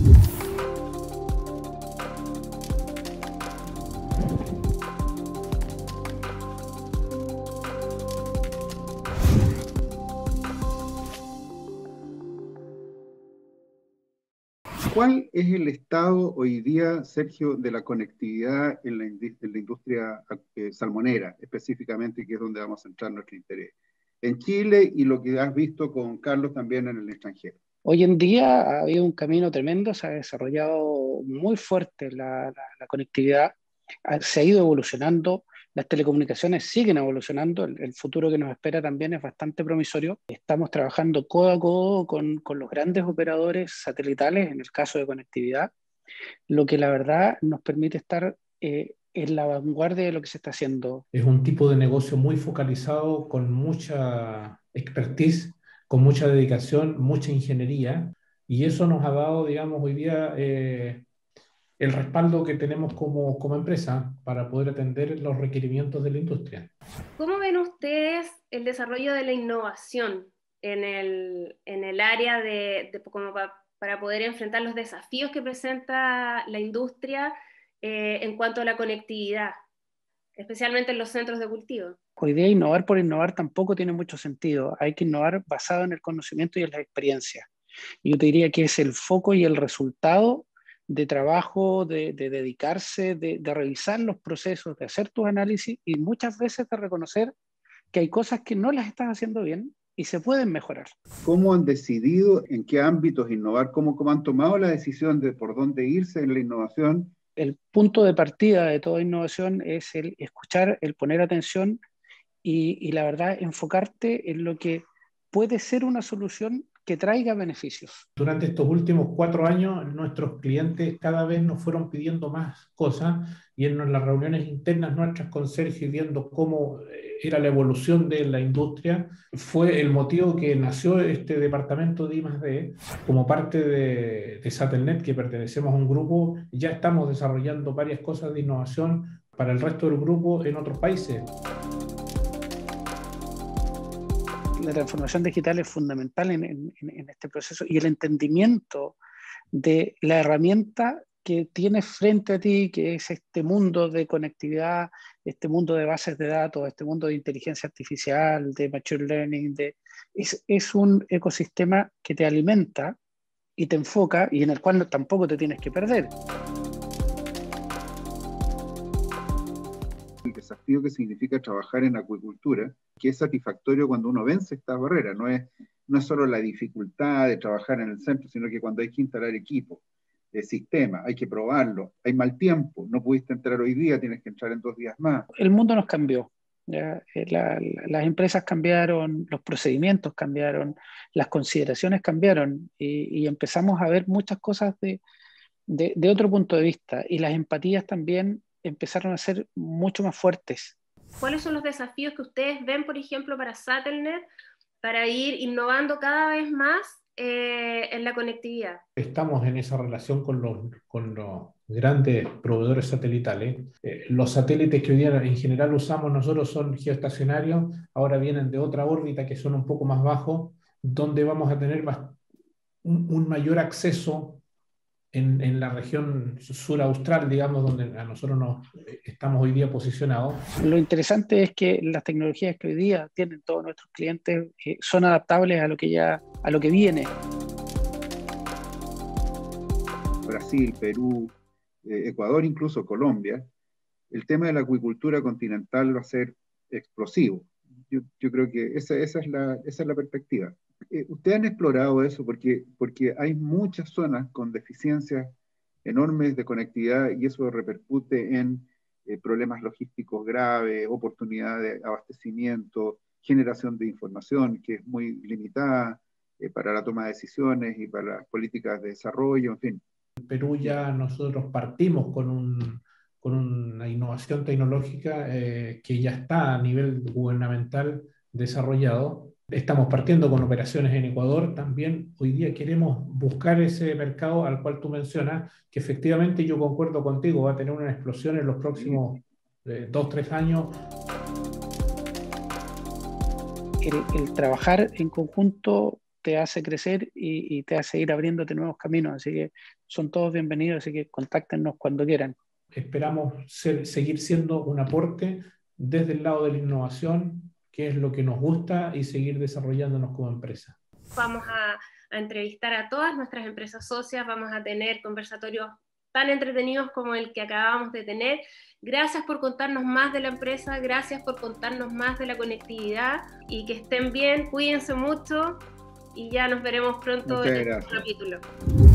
¿Cuál es el estado hoy día, Sergio, de la conectividad en la industria salmonera, específicamente, que es donde vamos a centrar nuestro interés? En Chile y lo que has visto con Carlos también en el extranjero. Hoy en día ha habido un camino tremendo, se ha desarrollado muy fuerte la conectividad, se ha ido evolucionando, las telecomunicaciones siguen evolucionando, el futuro que nos espera también es bastante promisorio. Estamos trabajando codo a codo con los grandes operadores satelitales en el caso de conectividad, lo que la verdad nos permite estar en la vanguardia de lo que se está haciendo. Es un tipo de negocio muy focalizado, con mucha expertise, con mucha dedicación, mucha ingeniería, y eso nos ha dado, digamos, hoy día el respaldo que tenemos como empresa para poder atender los requerimientos de la industria. ¿Cómo ven ustedes el desarrollo de la innovación en el área como para poder enfrentar los desafíos que presenta la industria en cuanto a la conectividad, especialmente en los centros de cultivo? Hoy día innovar por innovar tampoco tiene mucho sentido. Hay que innovar basado en el conocimiento y en la experiencia. Y yo te diría que es el foco y el resultado de trabajo, de dedicarse, de revisar los procesos, de hacer tus análisis y muchas veces de reconocer que hay cosas que no las estás haciendo bien y se pueden mejorar. ¿Cómo han decidido en qué ámbitos innovar? ¿Cómo han tomado la decisión de por dónde irse en la innovación? El punto de partida de toda innovación es el escuchar, el poner atención y la verdad enfocarte en lo que puede ser una solución que traiga beneficios. Durante estos últimos 4 años, nuestros clientes cada vez nos fueron pidiendo más cosas, y en las reuniones internas nuestras con Sergio y viendo cómo era la evolución de la industria, fue el motivo que nació este departamento de I+D. Como parte de Satellnet, que pertenecemos a un grupo, ya estamos desarrollando varias cosas de innovación para el resto del grupo en otros países. La transformación digital es fundamental en este proceso y el entendimiento de la herramienta que tienes frente a ti, que es este mundo de conectividad, este mundo de bases de datos, este mundo de inteligencia artificial, de machine learning, es un ecosistema que te alimenta y te enfoca y en el cual tampoco te tienes que perder. El desafío que significa trabajar en acuicultura, que es satisfactorio cuando uno vence estas barreras. No es solo la dificultad de trabajar en el centro, sino que cuando hay que instalar equipos, sistemas, hay que probarlo, hay mal tiempo, no pudiste entrar hoy día, tienes que entrar en 2 días más. El mundo nos cambió. ¿Ya? Las empresas cambiaron, los procedimientos cambiaron, las consideraciones cambiaron y empezamos a ver muchas cosas de otro punto de vista, y las empatías también empezaron a ser mucho más fuertes. ¿Cuáles son los desafíos que ustedes ven, por ejemplo, para Satellnet, para ir innovando cada vez más en la conectividad? Estamos en esa relación con los grandes proveedores satelitales. Los satélites que hoy día en general usamos nosotros son geoestacionarios, ahora vienen de otra órbita que son un poco más bajos, donde vamos a tener un mayor acceso en la región sur austral, digamos, donde a nosotros estamos hoy día posicionados. Lo interesante es que las tecnologías que hoy día tienen todos nuestros clientes son adaptables a lo que viene. Brasil, Perú, Ecuador, incluso Colombia, el tema de la acuicultura continental va a ser explosivo. Yo creo que esa es la perspectiva. ¿Ustedes han explorado eso? Porque hay muchas zonas con deficiencias enormes de conectividad y eso repercute en problemas logísticos graves, oportunidades de abastecimiento, generación de información que es muy limitada para la toma de decisiones y para las políticas de desarrollo, en fin. En Perú ya nosotros partimos con una innovación tecnológica que ya está a nivel gubernamental desarrollado. Estamos partiendo con operaciones en Ecuador. También hoy día queremos buscar ese mercado al cual tú mencionas, que efectivamente yo concuerdo contigo, va a tener una explosión en los próximos 2-3 años. El trabajar en conjunto te hace crecer y te hace ir abriéndote nuevos caminos. Así que son todos bienvenidos, así que contáctenos cuando quieran. Esperamos seguir siendo un aporte desde el lado de la innovación, que es lo que nos gusta, y seguir desarrollándonos como empresa. Vamos a entrevistar a todas nuestras empresas socias, vamos a tener conversatorios tan entretenidos como el que acabamos de tener. Gracias por contarnos más de la empresa, gracias por contarnos más de la conectividad, y que estén bien, cuídense mucho y ya nos veremos pronto en el próximo capítulo.